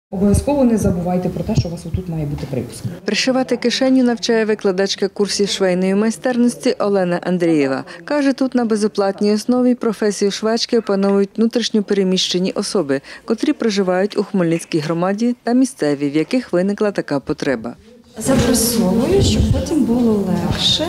Обов'язково не забувайте про те, що у вас тут має бути припуск. Пришивати кишеню навчає викладачка курсів швейної майстерності Олена Андрієва. Каже, тут на безоплатній основі професію швачки опановують внутрішньо переміщені особи, котрі проживають у Хмельницькій громаді та місцеві, в яких виникла така потреба. Запресовую, щоб потім було легше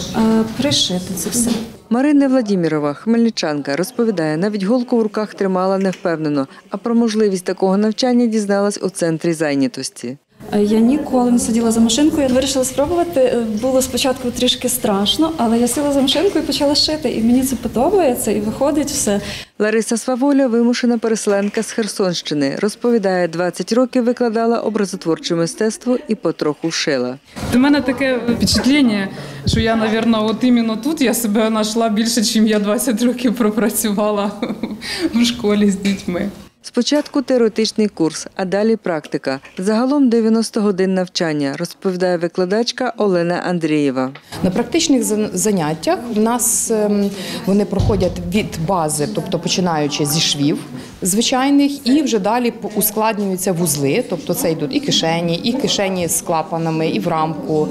пришити це все. Марина Владімірова, хмельничанка, розповідає, навіть голку в руках тримала невпевнено, а про можливість такого навчання дізналась у центрі зайнятості. Я ніколи не сиділа за машинкою, я вирішила спробувати. Було спочатку трішки страшно, але я сіла за машинкою і почала шити, і мені це подобається, і виходить все. Лариса Сваволя – вимушена переселенка з Херсонщини. Розповідає, 20 років викладала образотворче мистецтво і потроху шила. У мене таке впечатлення, що я, мабуть, от іменно тут я себе знайшла більше, ніж я 20 років пропрацювала в школі з дітьми. Спочатку теоретичний курс, а далі практика. Загалом 90 годин навчання, розповідає викладачка Олена Андрієва. На практичних заняттях в нас вони проходять від бази, тобто починаючи зі швів звичайних, і вже далі ускладнюються вузли, тобто це йдуть і кишені з клапанами, і в рамку,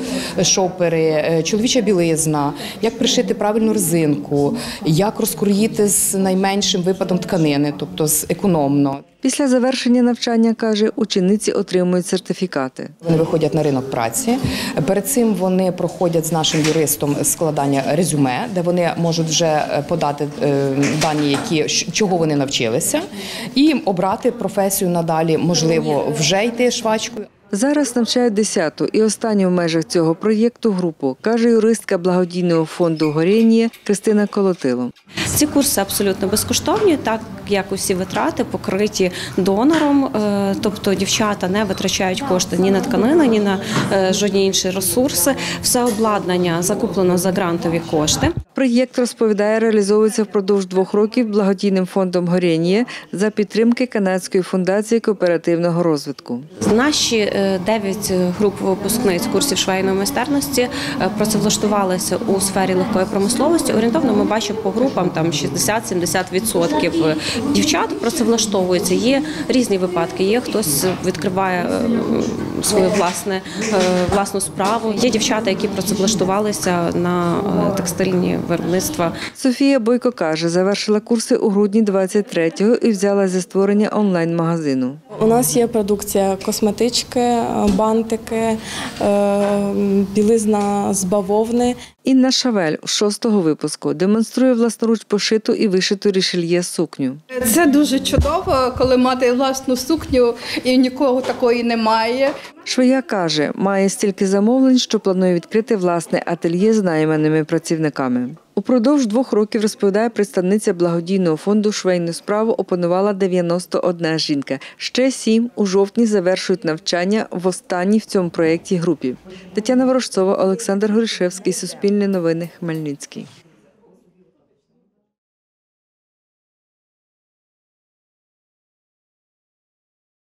шопери, чоловіча білизна, як пришити правильну резинку, як розкроїти з найменшим випадом тканини, тобто з економно. Після завершення навчання, каже, учениці отримують сертифікати. Вони виходять на ринок праці. Перед цим вони проходять з нашим юристом складання резюме, де вони можуть вже подати дані, чого вони навчилися, і обрати професію надалі, можливо, вже йти швачкою. Зараз навчають 10-ту і останню в межах цього проєкту групу, каже юристка благодійного фонду «Горєнє» Кристина Колотило. Ці курси абсолютно безкоштовні, так як усі витрати покриті донором, тобто дівчата не витрачають кошти ні на тканини, ні на жодні інші ресурси. Все обладнання закуплено за грантові кошти. Проєкт, розповідає, реалізовується впродовж 2 років благодійним фондом «Горєнє» за підтримки Канадської фундації кооперативного розвитку. Наші 9 груп випускниць курсів швейної майстерності працевлаштувалися у сфері легкої промисловості. Орієнтовно ми бачимо по групам там 60-70% дівчат працевлаштовуються. Є різні випадки. Є хтось відкриває свою власну справу. Є дівчата, які працевлаштувалися на текстильні виробництва. Софія Бойко каже, завершила курси у грудні 23-го і взяла за створення онлайн-магазину. У нас є продукція косметички, бантики, білизна з бавовни. Інна Шавель з 6-го випуску демонструє власноруч пошиту і вишиту рішельє сукню. Це дуже чудово, коли мати власну сукню і нікого такої немає. Швея каже, має стільки замовлень, що планує відкрити власне ательє з найманими працівниками. Упродовж 2 років, розповідає представниця благодійного фонду, швейну справу опанувала 91 жінка. Ще 7 у жовтні завершують навчання в останній в цьому проєкті групі. Тетяна Ворожцова, Олександр Горішевський, Суспільне новини, Хмельницький.